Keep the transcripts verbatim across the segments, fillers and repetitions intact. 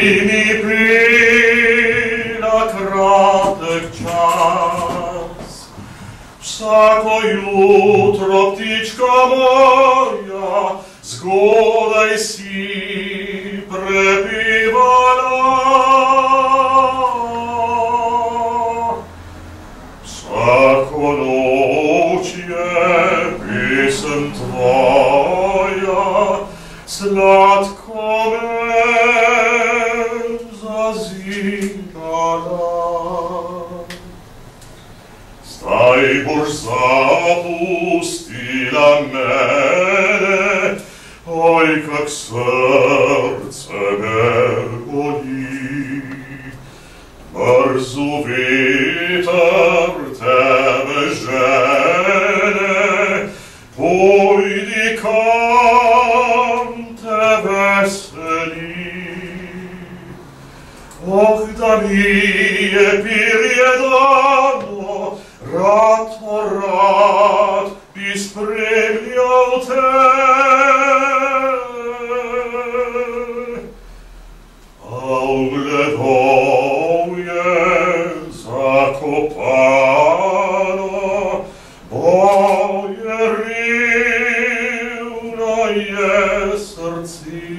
mi prila kratek čas. Vsako jutro, ptička moja, zgodaj si prepivala. Vsako noč je pesem tvoja, sladko me zazimala. Zdaj boš zapustila mene, oj, kak srce me boli. Mrzu veter tebe žene, pojdi kam te veseli. Oh, da mi je pirje dano, rad o rad bi spremljal te. A ugledovje zakopano, boje rivno je srci.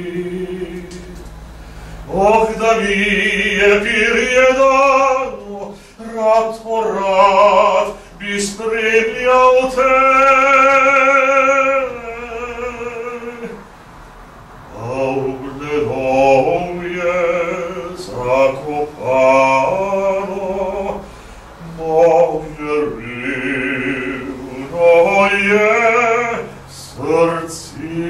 Oh, da mi je pirje dano, rad o rad bi spremljal te. A ugledovje zakopano, moje rivno je srci.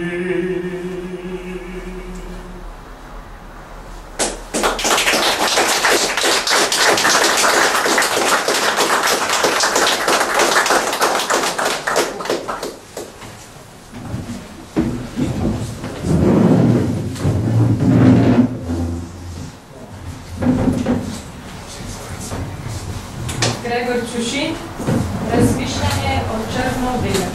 Gregor Čušin, razmišljanje o črno-belem.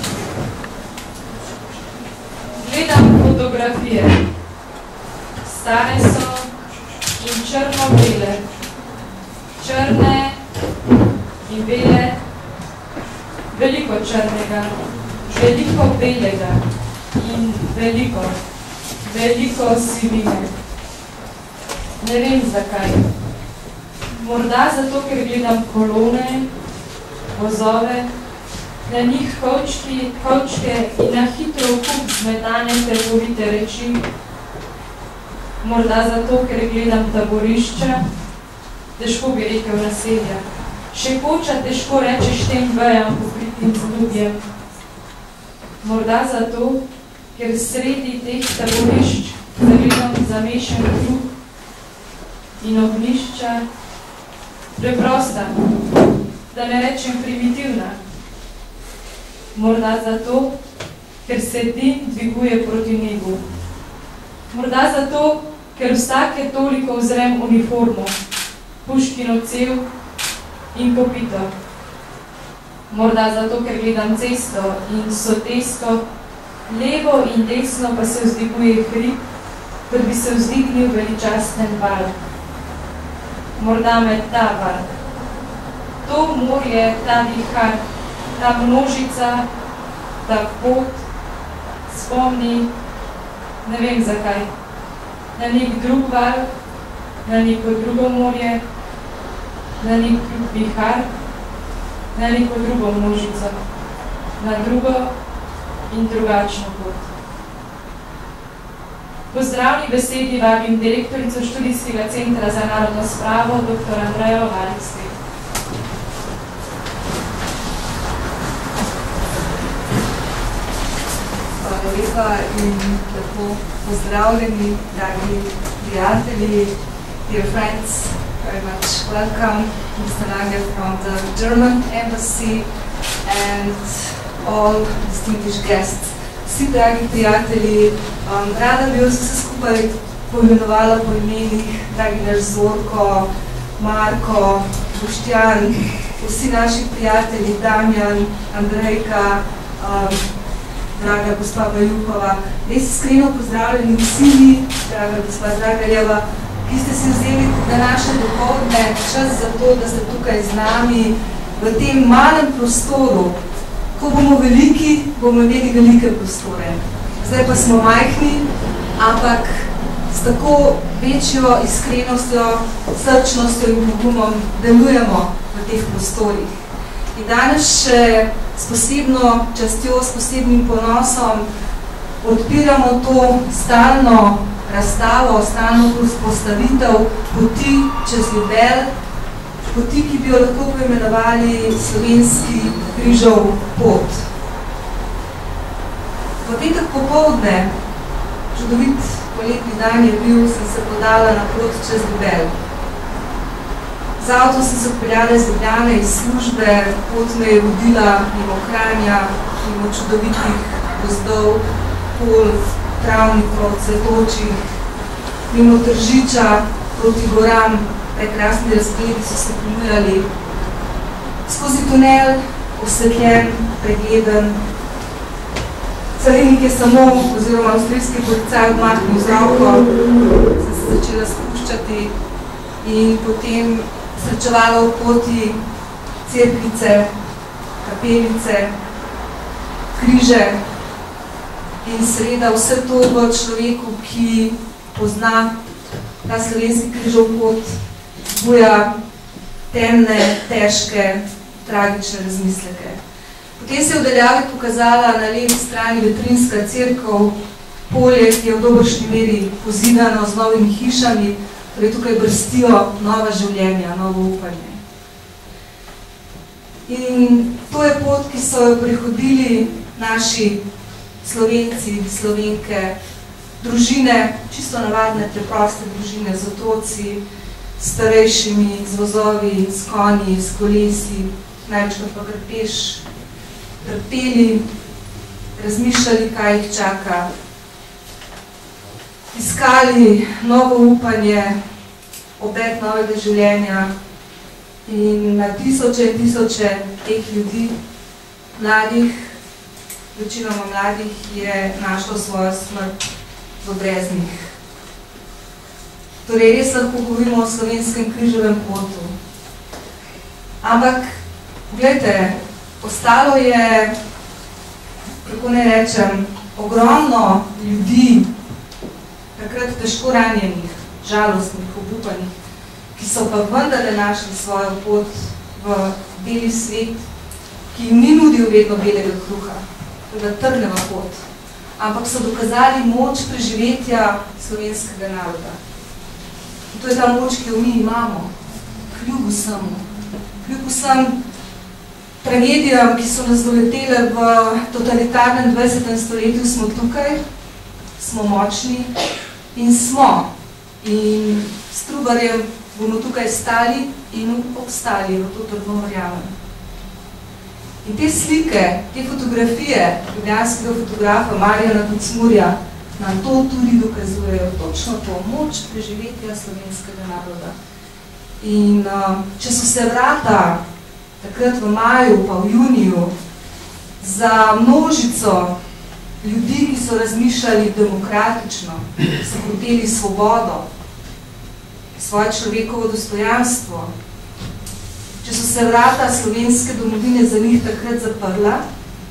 Gledam fotografije. Stare so in črno-bele. Črne in bele. Veliko črnega, veliko belega in veliko, veliko sivine. Ne vem zakaj. Morda zato, ker gledam kolone, vozove, na njih kovčki, kovčke in na hitro kup zmetane trgovite reči. Morda zato, ker gledam taborišča, težko bi rekel naselja. Še koča težko rečeš tem vejam pokritim z ljudjem. Morda zato, ker sredi teh taborišč zagledam zamešan kruh in ognjišča, preprosta, da ne rečem primitivna. Morda zato, ker se dim dviguje proti nebu. Morda zato, ker vsake toliko vzrem uniformo, puškino cev in kopito. Morda zato, ker gledam cesto in sotesko, levo in desno pa se vzdiguje hrib, kot bi se vzdignil veličasten val. Morda med ta val. To morje, ta vihar, ta množica, ta pot, spomni, ne vem zakaj, na nek drug val, na neko drugo morje, na nek vihar, na neko drugo množico, na drugo in drugačno pot. Po zdravni besedi vabim direktorico Študijskega centra za narodno spravo, doktor Andrejo Valik-Svet. Hvala lepa in lepo pozdravljeni, dragi prijatelji, dear friends, very much welcome, Mister Lange from the German Embassy and all distinguished guests. Vsi dragi prijatelji, um, rada bi vas vse skupaj poimenovala po imenih, dragi naš Zorko, Marko, Boštjan, vsi naši prijatelji, Damjan, Andrejka, um, draga gospa Bajukova. Res iskreno pozdravljeni vsi mi, draga gospa Zdragaljeva, ki ste si vzeli današnje dopoldne čas za to, da ste tukaj z nami v tem malem prostoru. Ko bomo veliki, bomo imeli velike prostore. Zdaj pa smo majhni, ampak s tako večjo iskrenostjo, srčnostjo in pogumom delujemo v teh prostorih. In danes še s posebno častjo, s posebnim ponosom odpiramo to stalno razstavo, stalno postavitev poti čez Ljubelj, poti, ki bi jo lahko poimenovali slovenski križov pot. V petek popoldne, čudovit poletni dan je bil, sem se podala na pot čez Ljubelj. Z avtom sem se odpeljala iz Ljubljane, iz službe, pot me je vodila mimo Kranja, mimo čudovitih gozdov, pol, travnikov, cvetočih, mimo Tržiča, proti goram, prekrasni razgledi so se ponujali. Skozi tunel, osvetljen, pregleden. Carinik je samo, oziroma avstrijski policaj odmahnil z roko, sem se začela spuščati in potem srečevala v poti cerkvice, kapelice, križe in seveda vse to v človeku, ki pozna ta slovenski križov pot, zbuja temne, težke, tragične razmisleke. Potem se je v daljavi pokazala na levi strani Vetrinska cerkev, polje, ki je v dobršni meri pozidano z novimi hišami, torej tukaj brstijo nova življenja, novo upanje. In to je pot, ki so jo prehodili naši Slovenci, Slovenke, družine, čisto navadne, preproste družine z otroci, starejšimi, z vozovi, s konji, s kolesi, največkrat pa kar peš, trpeli, razmišljali, kaj jih čaka, iskali novo upanje, obet novega življenja in na tisoče in tisoče teh ljudi, mladih, večinoma mladih, je našlo svojo smrt v breznih. Torej, res lahko govorimo o slovenskem križevem potu. Ampak, gledajte, ostalo je, kako ne rečem, ogromno ljudi, takrat težko ranjenih, žalostnih, obupanih, ki so pa vendarle našli svojo pot v beli svet, ki jim ni nudil vedno belega kruha, teda trneva pot, ampak so dokazali moč preživetja slovenskega naroda. In to je ta moč, ki jo mi imamo, kljub vsemu, kljub vsem tragedijam, ki so nas doletele v totalitarnem dvajsetem stoletju, smo tukaj, smo močni in smo. In s Trubarjem bomo tukaj stali in obstali, v to trdno verjamem. In te slike, te fotografije ljubljanskega fotografa Marjana Kocmurja nam to tudi dokazujejo, točno to, moč preživetja slovenskega naroda. In uh, če so se vrata takrat v maju pa v juniju za množico ljudi, ki so razmišljali demokratično, so hoteli svobodo, svoje človekovo dostojanstvo, če so se vrata slovenske domovine za njih takrat zaprla,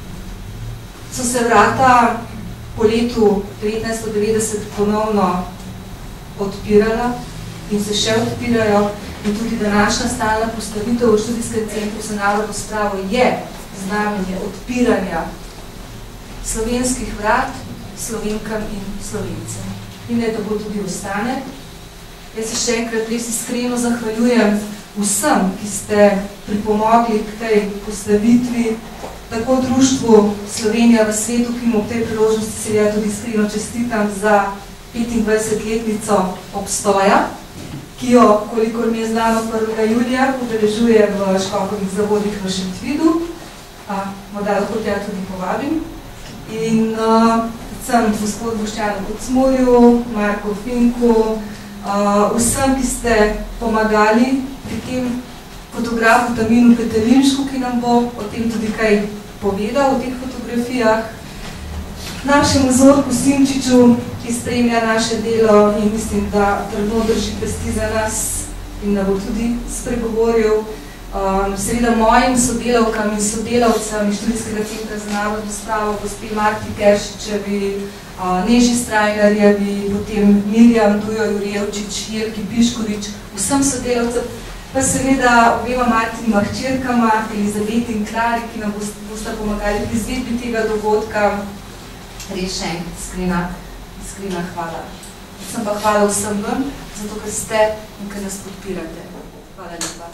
so se vrata po letu devetnajststo devetdeset ponovno odpirala in se še odpirajo. In tudi današnja stalna postavitev v študijskem centru za narodno spravo je znamenje odpiranja slovenskih vrat Slovenkam in Slovencem. In ne, da bo tudi ostane. Jaz se še enkrat res iskreno zahvaljujem vsem, ki ste pripomogli k tej postavitvi, tako društvu Slovenija v svetu, ki mu v tej priložnosti seveda tudi iskreno čestitam za petindvajsetletnico obstoja, ki jo, kolikor mi je znano, prvega julija udeležuje v Škokovih zavodih v Šentvidu, a morda lahko tja tudi povabim. In uh, sem gospod Boštjanu Kocmurju, Marko Finku, uh, vsem, ki ste pomagali pri tem fotografu Taminu Petelinšku, ki nam bo o tem tudi kaj povedal, o teh fotografijah, našemu Zorku Simčiču ki spremlja naše delo in mislim, da trdno drži pesti za nas in da bo tudi spregovoril. Um, seveda mojim sodelavkam in sodelavcem iz študijskega centra za narodno spravo, gospe Marti Keršičevi, uh, Neži Strajnarjevi, potem Mirjam Dujo Jurjevčič, Jelki Piškorič, vsem sodelavcem, pa seveda obema Martinima hčerkama, Elizabeti in Klari, ki nam bosta pomagali pri izvedbi tega dogodka. Res še enkrat iskrena, iskrena hvala. Sem pa hvala vsem vam, zato ker ste in ker nas podpirate. Hvala lepa.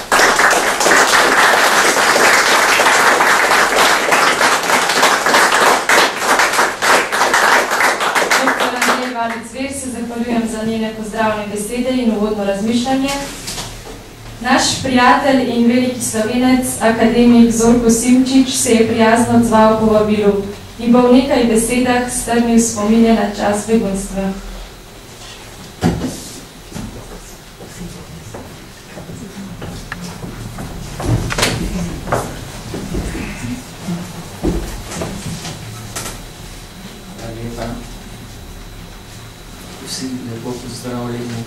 Zver se zahvaljujem za njene pozdravne besede in uvodno razmišljanje. Naš prijatelj in veliki slovenec, akademik Zorko Simčič, se je prijazno odzval po vabilu in bo v nekaj besedah strnil spominje na čas begunstva. Vsi lepo pozdravljeni.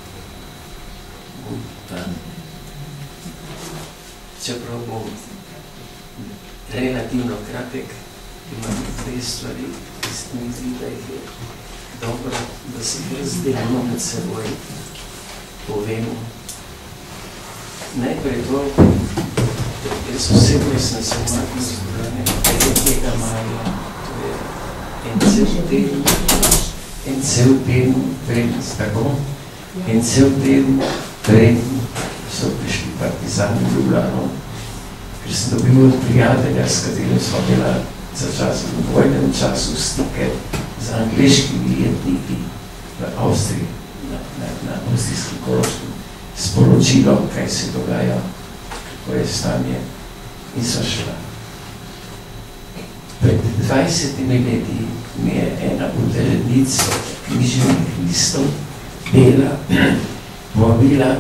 Čeprav bom relativno kratek, imam dve stvari, ki se mi zdi, da je dobro, da se razdelimo med seboj, povemo. Najprej to, jaz osebno sem se umaknil zbrane, tega maja, to je en cel del, en cel del, preden, tako, en cel del, preden so prišli partizani v Ljubljano, ker sem dobil od prijatelja, s katerim smo bila za čas v vojnem času stike z angliškimi jetniki v Avstriji, na, na, na avstrijskem Koroškem, sporočilo, kaj se dogaja, kako je stanje, in so šla. Pred dvajsetimi leti mi je ena urednica književnih listov Bela povabila,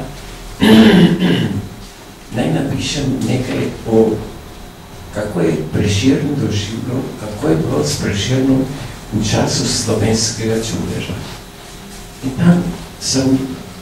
naj napišem nekaj o, kako je Prešern doživljal, kako je bilo s Prešernom v času slovenskega čudeža. In tam sem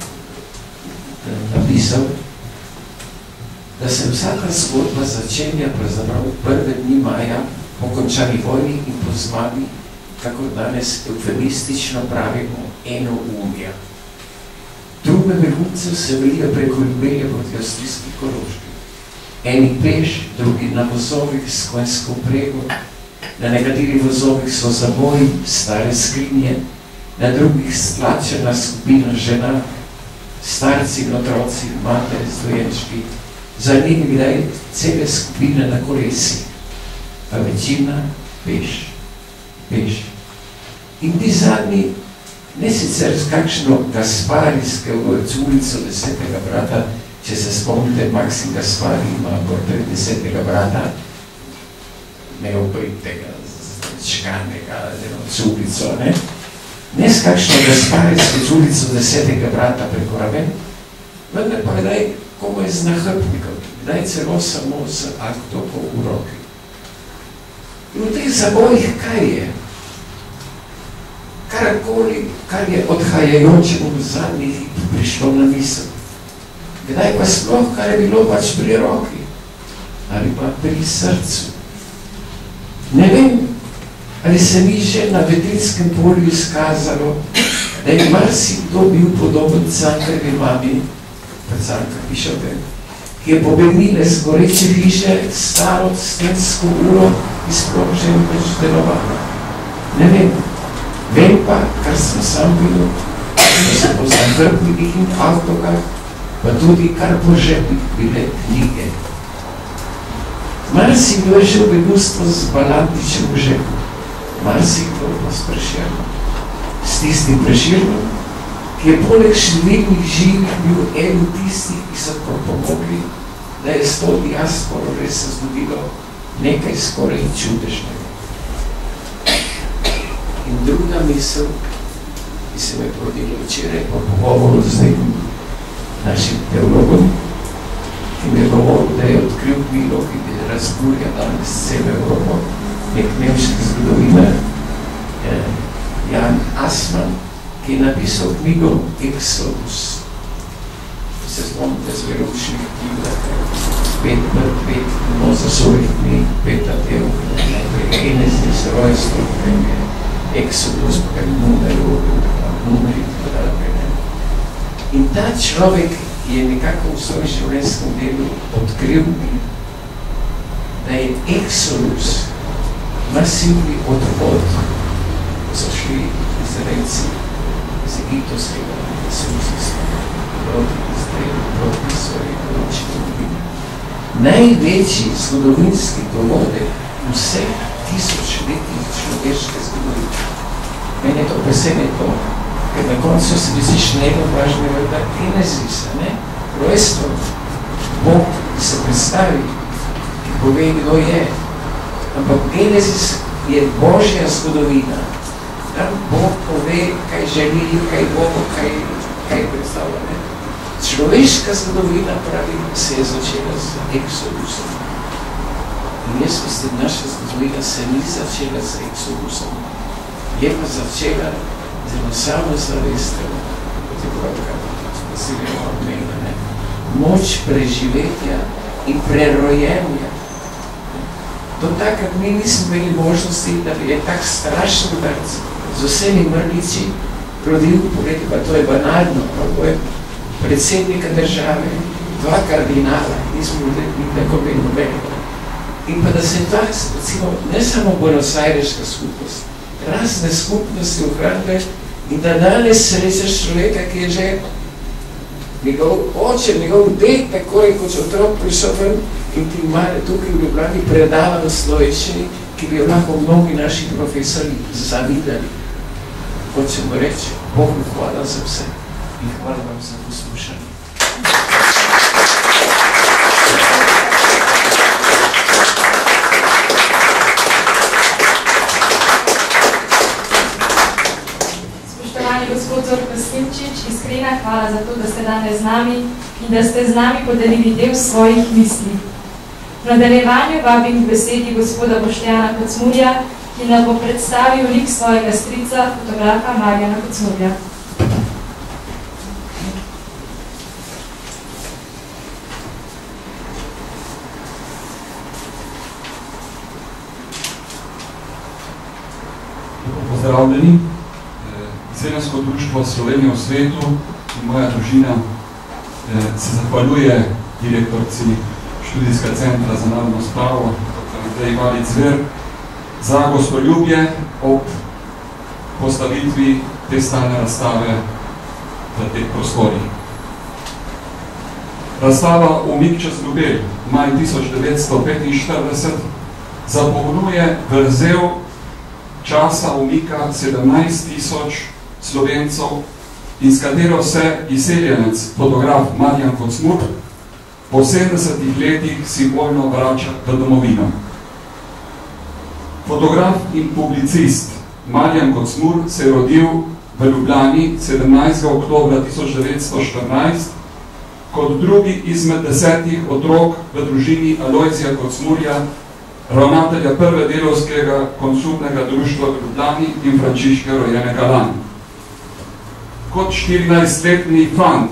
napisal, da se vsaka zgodba začenja pravzaprav prve dni maja po končani vojni in po zmagi, kako danes eufemistično pravimo, enoumja. Trube beguncev se velijo preko Ljubelja proti avstrijski Koroški. Eni peš, drugi na vozovih s konjsko vprego, na nekaterih vozovih so zaboji, stare skrinje, na drugih stlačena skupina žena, starci in otroci, matere z dojenčki, za njimi kdaj cele skupine na kolesi, pa večina peš, peš. In ti zadnji, ne sicer z kakšno Gasparijske ulico desetega brata, če se spomnite, Maksim Gaspari ima portret desetega brata, neobritega, čkanega, ulico, ne? Ne s kakšno Gasparijsko ulico desetega brata preko raven, vendar pa kdaj komu je z nahrbnikom, kdaj celo samo z aktopom v roki. In v teh zabojih kaj je? Karkoli, kar je odhajajočemu v zadnji hip prišlo na misel. Kdaj pa sploh, kar je bilo pač pri roki ali pa pri srcu. Ne vem, ali se mi že na Vedrinskem polju izkazalo, da je marsikdo bil podoben Cankarjevi mami, pa Cankar piše o tem, ki je pobegnila z goreče hiše staro stensko uro in sploh že več delovala. Ne vem. Vem pa, kar sem sam videl, da so po zahrbnikih in avtokah, pa tudi kar po žepih bile knjige. Marsikdo je šel begunstvo z Balantičem v žepu, marsikdo pa s Prešernom. S tistim Prešernom, ki je poleg številnih živih bil en tistih, ki so pomogli, da je s to diasporo res se zgodilo nekaj skoraj čudežnega. In druga misel, ki se me porodila včeraj po pogovoru z nekim našim teologom, ki mi je govoril, da je odkril knjigo, ki je razburja danes celo Evropo, nek nemški zgodovinar, Jan Assmann, ki je napisal knjigo Exodus. Se spomnite z veroučnih knjig, pet pet Mozesovih knjig, peta tev, najprej Genesis, rojstvo, potem je Exodus, potem Numer, Numer in tako dalje. In ta človek je nekako v svojem življenjskem delu odkril, da je Exodus masivni odhod, ko so šli Izraelci iz egiptovskega središča proti Izraelu, proti svoji določni domovini. Največji zgodovinski dogodek vseh tisočletij človeške zgodovine. Meni je to presenetilo, ker na koncu se misliš najvažnega da Genezisa, ne? Rojstvo. Bog se predstavi, ki pove, kdo je. Ampak Genezis je Božja zgodovina. Tam Bog pove, kaj želi, kaj bo, kaj, kaj predstavlja. Ne? Človeška zgodovina, pravi, se je začela z Exodusom. In jaz mislim, naša zgodovina se ni začela z Exodusom. Je pa začela z eno samo zavestjo, kot je pravka, da si gremo odmena, ne? Moč preživetja in prerojenja. Do takrat mi nismo imeli možnosti, da je tak strašen udarc z vsemi mrlici rodil, pogledaj, pa to je banalno, pa je predsednika države, dva kardinala, nismo ljudje tako bili nobenega. In pa da se ta, recimo, ne samo Buenos Aireška skupnost, razne skupnosti ohranile in da danes srečaš človeka, ki je že njegov oče, njegov ded, tako je kot otrok prišel ven in ti male tukaj v Ljubljani predava v slovenščini, ki bi jo lahko mnogi naši profesori zavidali. Hočemo reči, Bogu hvala za vse in hvala vam za poslušanje. Spoštovani gospod Zorko Simčič, iskrena hvala za to, da ste danes z nami in da ste z nami podelili del svojih misli. V nadaljevanju vabim k besedi gospoda Boštjana Kocmurja, ki nam bo predstavil lik svojega strica, fotografa Marjana Kocmurja. Pozdravljeni. Celensko društvo Slovenije v svetu in moja družina se zahvaljuje direktorci Študijskega centra za narodno spravo, doktor Andrej Valic-Zver, za gostoljubje ob postavitvi te stalne razstave v teh prostorih. Razstava Umik čez ljubelj, maj tisoč devetsto petinštirideset, zapolnjuje vrzel časa umika sedemnajst tisoč Slovencov in s katero se izseljenec, fotograf Marjan Kocmur, po sedemdesetih letih simbolno vrača v domovino. Fotograf in publicist Marjan Kocmur se je rodil v Ljubljani sedemnajstega oktobra tisoč devetsto štirinajst kot drugi izmed desetih otrok v družini Alojzija Kocmurja, ravnatelja prve delovskega konsumnega društva v Ljubljani in Frančiške rojene Galan. Kot štirinajstletni fant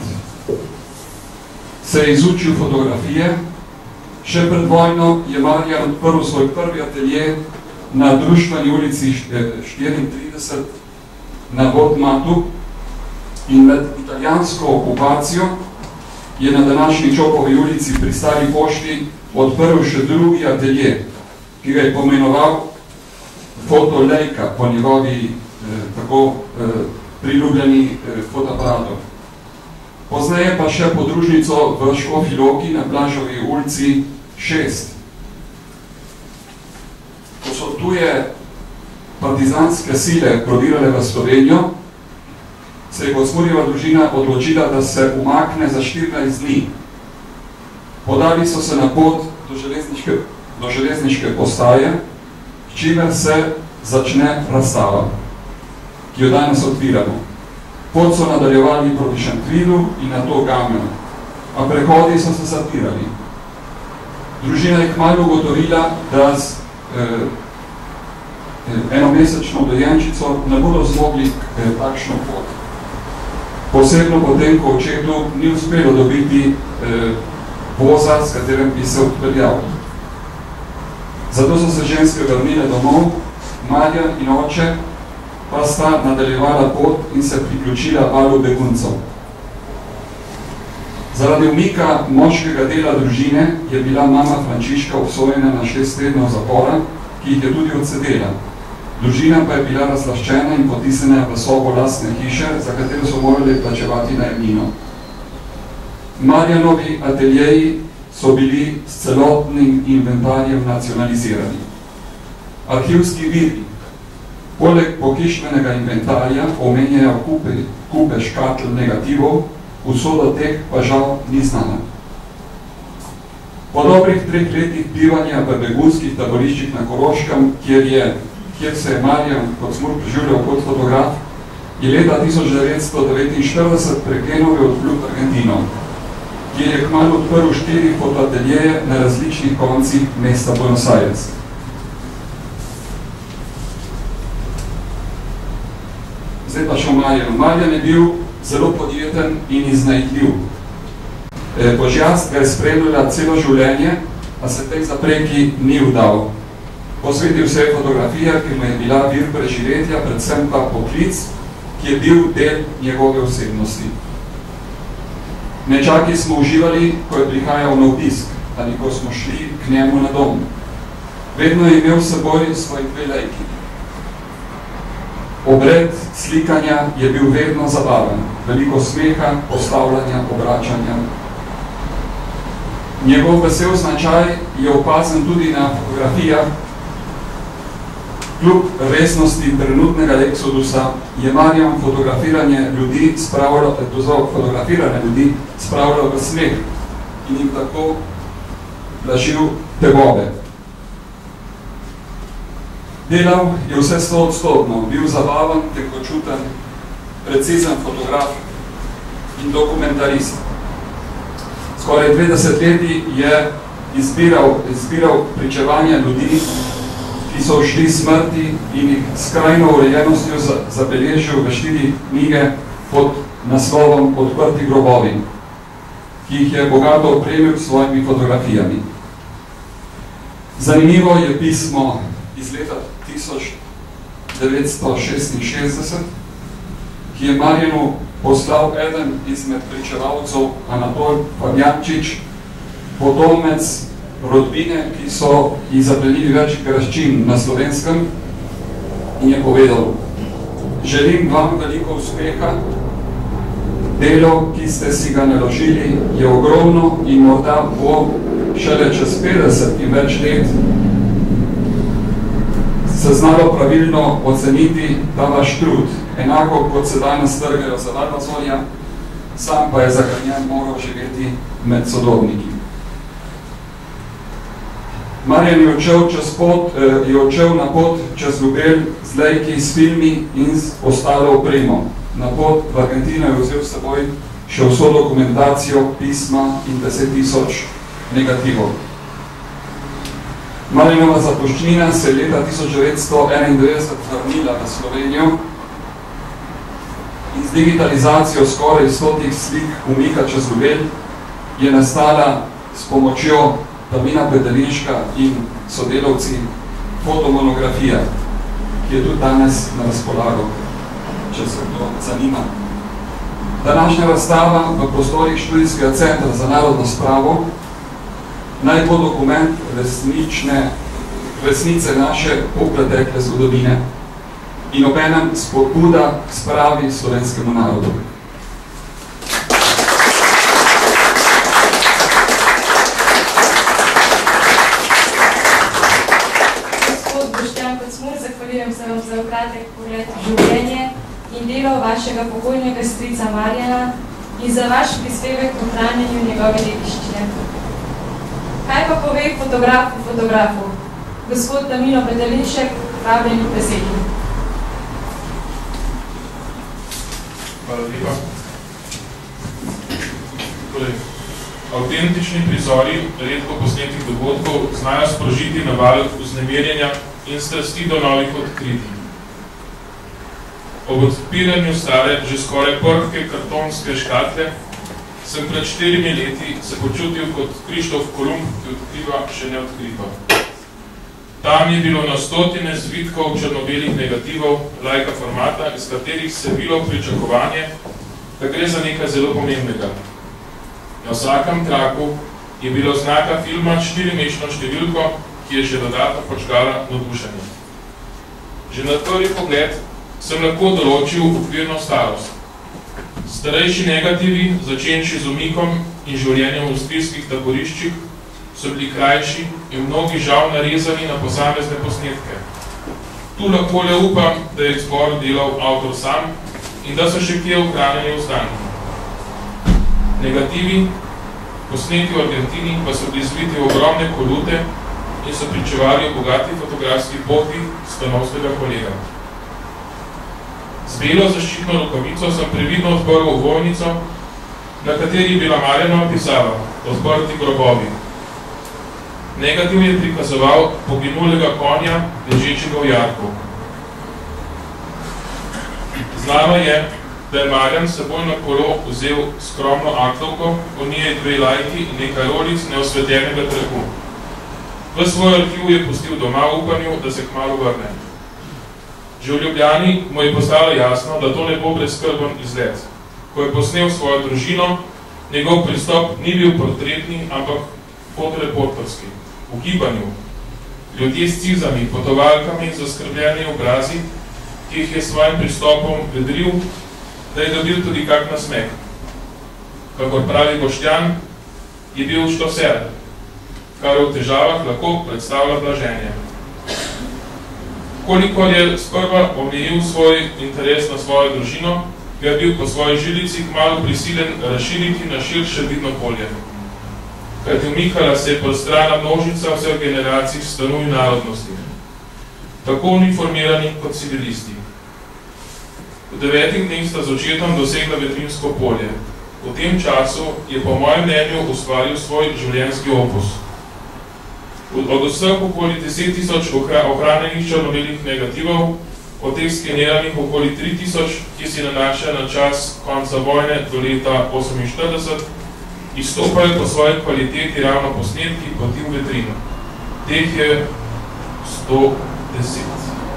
se je izučil fotografije. Še pred vojno je Marjan odprl svoj prvi atelje na Društveni ulici štiriintrideset na Vodmatu in med italijansko okupacijo je na današnji Čopovi ulici pri Stari pošti odprl še drugi atelje, ki ga je pomenoval Fotolejka po njegovi eh, tako eh, priljubljeni eh, fotoaparatov. Pozneje pa še podružnico v Škofji Loki na Blažovi ulici šest. Ko so tuje partizanske sile prodirale v Slovenijo, se je Kocmurjeva družina odločila, da se umakne za štirinajst dni. Podali so se na pot do železniške, do železniške postaje, s čimer se začne razstava, ki jo danes odpiramo. Pot so nadaljevali proti Šentvidu in nato Gameljnu, a prehodi so se zapirali. Družina je kmalu ugotovila, da z, eh, enomesečno dojenčico, ne bodo zmogli takšno pot. Posebno potem, ko očetu ni uspelo dobiti voza, s katerem bi se odpeljal. Zato so se ženske vrnile domov, Marjan in oče pa sta nadaljevala pot in se priključila valu beguncev. Zaradi umika moškega dela družine je bila mama Frančiška obsojena na šest tednov zapora, ki jih je tudi odsedela. Družina pa je bila razlaščena in potisnjena v sobo lastne hiše, za katero so morali plačevati najemnino. Marjanovi ateljeji so bili s celotnim inventarjem nacionalizirani. Arhivski viri, poleg pohištvenega inventarja, omenjajo kupe, kupe škatl negativov, usoda teh pa žal ni znana. Po dobrih treh letih bivanja v begunskih taboriščih na Koroškem, kjer, je, kjer se je Marjan kot smrt preživljal kot fotograf, je leta tisoč devetsto devetinštirideset preklenil odplut Argentino, kjer je kmalu odprl štiri fotoateljeje na različnih koncih mesta Buenos Aires. Zdaj pa še o Marjanu. Marjan je bil zelo podjeten in iznajdljiv. Božjast ga je spremljala celo življenje, a se tej zapreki ni vdal. Posvetil se je fotografija, ki mu je bila vir preživetja, predvsem pa poklic, ki je bil del njegove osebnosti. Nečaki smo uživali, ko je prihajal na obisk, ali ko smo šli k njemu na dom. Vedno je imel s seboj svoj dve lejki. Obred slikanja je bil vedno zabaven, veliko smeha, postavljanja, obračanja. Njegov vesel značaj je opazen tudi na fotografijah. Kljub resnosti trenutnega eksodusa je Marjan fotografiranje ljudi spravljal, fotografiranje ljudi spravljal v smeh in jim tako blažil tegobe. Delal je vse stoodstotno, bil zabaven, tekočuten, precizen fotograf in dokumentarist. Skoraj dve desetletji je izbiral, izbiral pričevanja ljudi, ki so šli smrti in jih skrajno urejenostjo zabeležil v štiri knjige pod naslovom Odprti grobovi, ki jih je bogato opremil s svojimi fotografijami. Zanimivo je pismo iz leta tisoč devetsto šestinšestdeset, ki je Marjanu poslal eden izmed pričevalcev, Anatol Fabjančič, potomec rodbine, ki so jih zaplenili več graščin na Slovenskem, in je povedal: želim vam veliko uspeha, delo, ki ste si ga naložili, je ogromno in morda bo šele čez petdeset in več let se znalo pravilno oceniti ta vaš trud, enako kot se danes trgajo za Valvazorja, sam pa je zakrnjen moral živeti med sodobniki. Marjan je odšel, čez pot, eh, je odšel na pot čez Ljubelj z lejki, s filmi in z ostalo opremo. Na pot v Argentino je vzel s seboj še vso dokumentacijo, pisma in deset tisoč negativov. Marjanova zapuščnina se je leta tisoč devetsto enaindevetdeset vrnila v Slovenijo in z digitalizacijo skoraj stotih slik umika čez Ljubelj je nastala s pomočjo Tamina Petelinška in sodelavci fotomonografija, ki je tudi danes na razpolago, če se to zanima. Današnja razstava v prostorih Študijskega centra za narodno spravo naj bo dokument resnične, resnice naše popretekle zgodovine in obenem spodbuda k spravi slovenskemu narodu. Gospod Boštjan Kocmur, zahvaljujem se vam za kratek pogled v življenje in delo vašega pokojnega strica Marjana in za vaš prispevek k ohranjanju njegove dediščine. Kaj pa pove fotograf o fotografu? Gospod Tamino Petelinšek, vabljeni k besedi. Hvala lepa. Torej, avtentični prizori redko posnetih dogodkov znajo sprožiti naval vznemirjenja in strasti do novih odkritij. Ob odpiranju stare, že skoraj prhke kartonske škatle, sem pred štirimi leti se počutil kot Krištof Kolumb, ki odkriva še neodkrito. Tam je bilo na stotine zvitkov črno-belih negativov lajka formata, iz katerih se bilo pričakovanje, da gre za nekaj zelo pomembnega. Na vsakem traku je bilo znaka filma s štirimečno številko, ki je še dodatno počkala navdušenje. Že na prvi pogled sem lahko določil okvirno starost. Starejši negativi, začenši z umikom in življenjem v avstrijskih taboriščih, so bili krajši in mnogi žal narezani na posamezne posnetke. Tu lahko le upam, da je izbor delal avtor sam in da so še kje ohranjeni ostanki. Negativi, posneti v Argentini, pa so bili zviti v ogromne kolute in so pričevali o bogati fotografski poti stanovskega kolega. Z belo zaščitno rokavico sem previdno odprl ovojnico, na kateri je bila Marjanova pisava, odprti grobovi. Negativ je prikazoval poginulega konja, ležečega v jarku. Znano je, da je Marjan seboj na kolo vzel skromno aktovko, v njej dve lajki in nekaj rolic neosvetljenega traku. V svoj arhiv je pustil doma v upanju, da se kmalu vrne. Že v Ljubljani mu je postalo jasno, da to ne bo brezskrben izlet. Ko je posnel svojo družino, njegov pristop ni bil portretni, ampak fotoreporterski. V gibanju. Ljudje s cizami, potovalkami, zaskrbljeni obrazi, ki jih je svojim pristopom vedril, da je dobil tudi kak nasmeh. Kakor pravi Boštjan, je bil štoser, kar v težavah lahko predstavlja blaženje. Kolikor je sprva omejil svoj interes na svojo družino, ga je bil po svoji žilici kmalu prisilen razširiti na širše vidno polje. Kajti umikala se je prostrana množica vseh generacij stanu in narodnosti, tako uniformirani kot civilisti. V devetih dneh sta z očetom dosegla vetrinsko polje. V tem času je po mojem mnenju ustvaril svoj življenjski opus. Od vseh okoli deset tisoč ohranjenih črno-belih negativov, od teh skeniranih okoli tri tisoč, ki si nanaša na čas konca vojne do leta oseminštirideset, izstopajo po svoji kvaliteti ravno posnetki poti v vetrino. Teh je sto deset.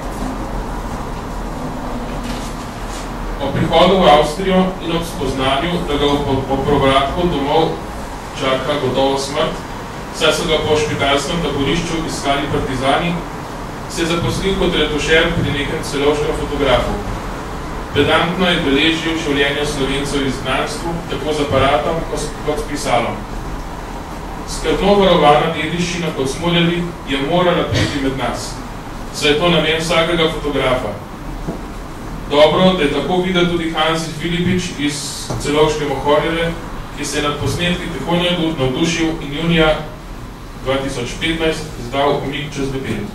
O prihodu v Avstrijo in ob spoznanju, da ga po povratku domov čaka gotovo smrt, saj so ga po špitalskem taborišču iskali partizani, se je zaposlil kot retušer pri nekem celovškem fotografu. Pedantno je beležil življenje Slovencev v izgnanstvu, tako z aparatom kot s pisalom. Skrbno varovana dediščina kot Smoljevi je morala priti med nas, saj je to namen vsakega fotografa. Dobro, da je tako videl tudi Hansi Filipič iz celovške Mohorjeve, ki se je nad posnetki tako navdušil in junija dva tisoč petnajst izdal umik čez Bebel.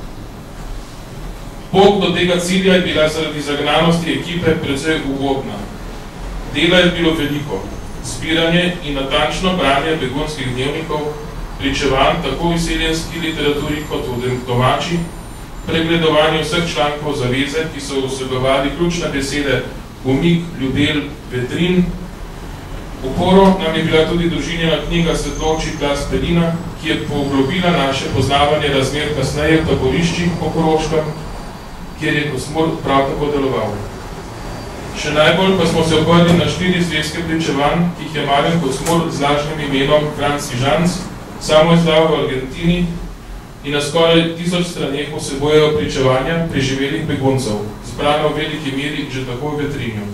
Pot do tega cilja je bila zaradi zagnanosti ekipe precej ugodna. Dela je bilo veliko. Zbiranje in natančno branje begunskih dnevnikov, pričevanj tako v izseljenski literaturi kot v domači, pregledovanje vseh člankov zaveze, ki so vsebovali ključne besede umik, ljubel, vetrin. Uporo nam je bila tudi družinjena knjiga Svetlovčji glas Pelina, ki je poglobila naše poznavanje razmer kasneje v taboriščih po Koroškem, kjer je Kosmur prav tako deloval. Še najbolj pa smo se obrnili na štiri zvezke pričevanj, ki jih je Marjan Kosmur z lažnim imenom Franz Ižanc samo izdal v Argentini in na skoraj tisoč straneh vsebojejo pričevanja preživelih beguncev, zbrano v veliki meri že tako v vetrinju.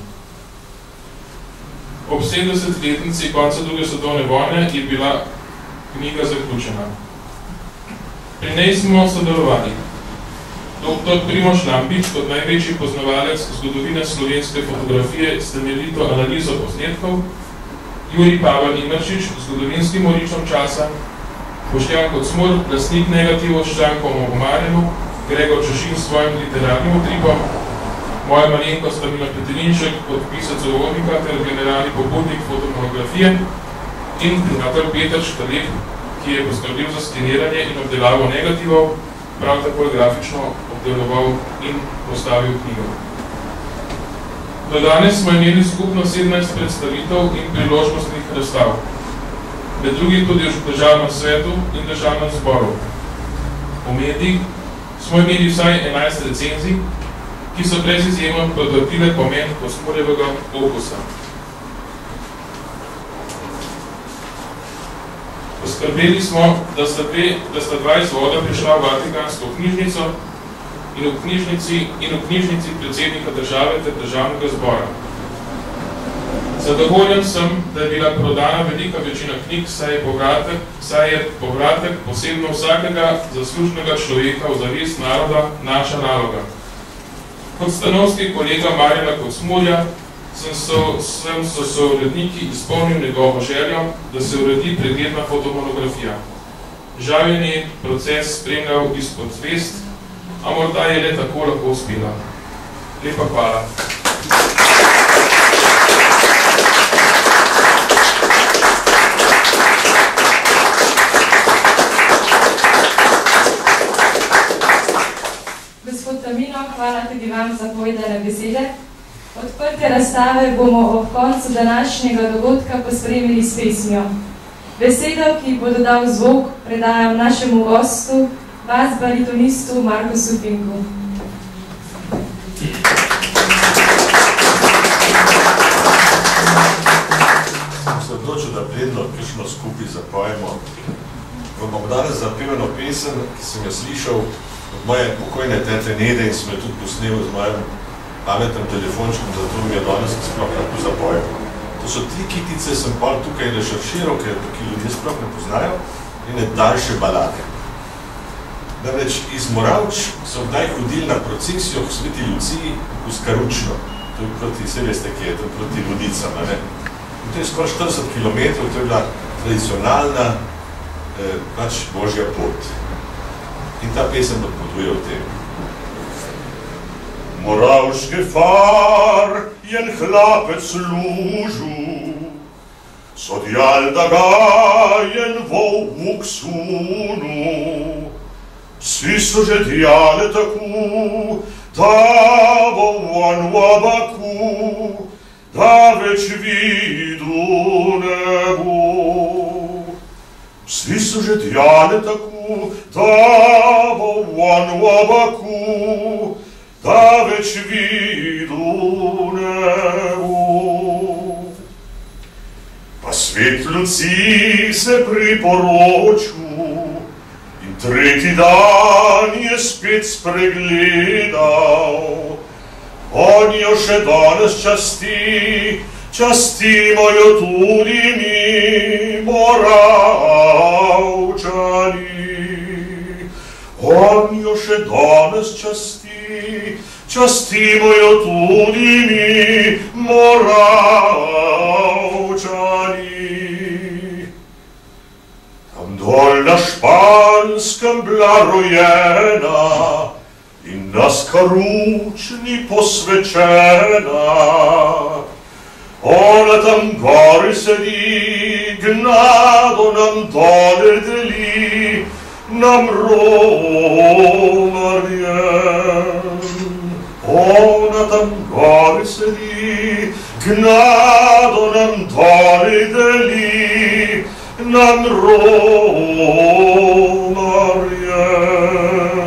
Ob sedemdesetletnici konca druge svetovne vojne je bila knjiga zaključena. Pri njej smo sodelovali doktor Primož Lampič kot največji poznavalec zgodovine slovenske fotografije s temeljito analizo posnetkov, Jurij Pavel Imerčič z zgodovinskim oričom časa, Boštjan Kocmur, lastnik negativov s člankom o Marjanu, Gregor Češin s svojim literarnim utripom, moja malenkost Tamila Petrinšek kot pisec uvodnika ter generalni pobudnik fotomonografije in prijatelj Peter Štalep, ki je poskrbel za skeniranje in obdelavo negativov, prav tako je grafično obdeloval in postavil knjigo. Do danes smo imeli skupno sedemnajst predstavitev in priložnostnih razstav, med drugim tudi v državnem svetu in državnem zboru. V medijih smo imeli vsaj enajst recenzij, ki so brez izjemno potrdile pomen Kotsmurjevega opusa. Poskrbeli smo, da sta, dve, da sta dva izvoda prišla v Vatikansko knjižnico in v knjižnici, in v knjižnici predsednika države ter državnega zbora. Zadovoljen sem, da je bila prodana velika večina knjig, saj je povratek, saj je povratek posebno vsakega zaslužnega človeka v zavest naroda naša naloga. Kot stanovski kolega Marjana Kotsmurja sem so, sem so souredniki izpolnil njegovo željo, da se uredi pregledna fotomonografija. Žal je njen proces spremljal izpod zvest, a morda je le tako lahko uspela. Lepa hvala. Gospod Tamino, hvala tudi vam za povedane besede. Odprte razstave bomo ob koncu današnjega dogodka pospremili s pesmijo. Besedo, ki bo dodal zvok, predajam našemu gostu, bas baritonistu Markusu Finku. Sem se odločil, da predno prišlo skupaj zapojemo. Vam bom danes zapevano pesem, ki sem jo slišal od moje pokojne tete Nede in sem jo tudi posnel z mojim pametnim telefončkom, zato mi je danes sploh lahko zapojem. To so tri kitice, sem pa tukaj rešerširal, ker tukaj ljudje sploh ne poznajo, in ne daljše balade. Namreč iz Moravč so kdaj hodili na procesijo v Sveti Luciji v Skaručno. To je proti, vse veste, ki je to proti Vodicam, ne? In to je skoraj štirideset kilometrov, to je bila tradicionalna eh, pač Božja pot. In ta pesem odpoveduje o tem. Moravški far jen hlapec služu, sodjal da ga jen volk sunu. Vsi so že djale tako, da bo on v abaku, da več vidu ne bo. Vsi so že djale tako, da bo on v abaku, da več vidu ne bo. Pa svet Luciji se priporočil, in tretji dan je spet spregledal. On jo še danes časti, častimo jo tudi mi, Moravčani. On jo še danes časti, častimo jo tudi mi, Moravčani. Tam dol na Španskem bila rojena in na Skaručni posvečena. Ona tam gori sedi, gnado nam dole deli, nam romarjem. Ona tam gori sedi, gnado nam dole deli, nam romarjem.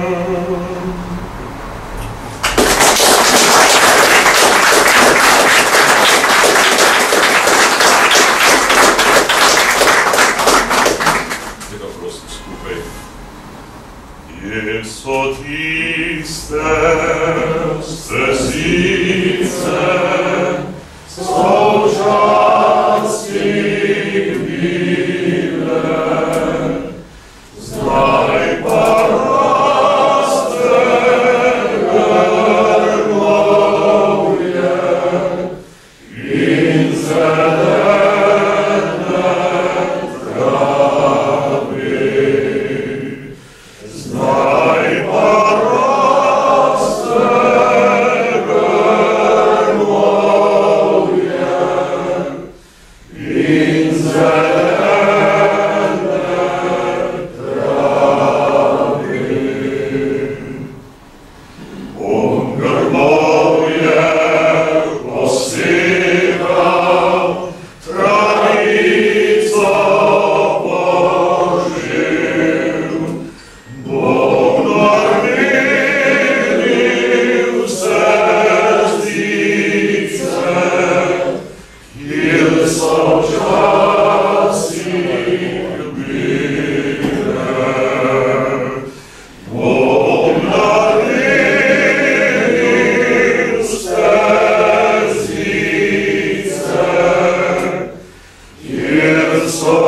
So tiste stesice, stožanski bile, zdaj pa raste grmovje in zelene trave. Zdaj pa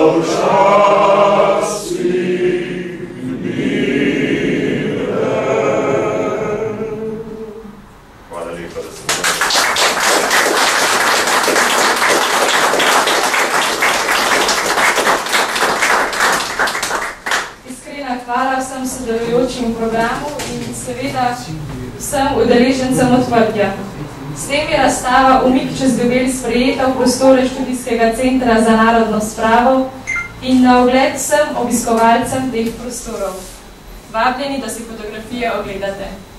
Hvala vsem sodelujočim v programu in seveda vsem udeležencem Odprtja. S tem je razstava Umik čez ljubelj sprejeta v prostore Študijskega centra za narodno spravo in na ogled vsem obiskovalcem teh prostorov. Vabljeni, da si fotografije ogledate.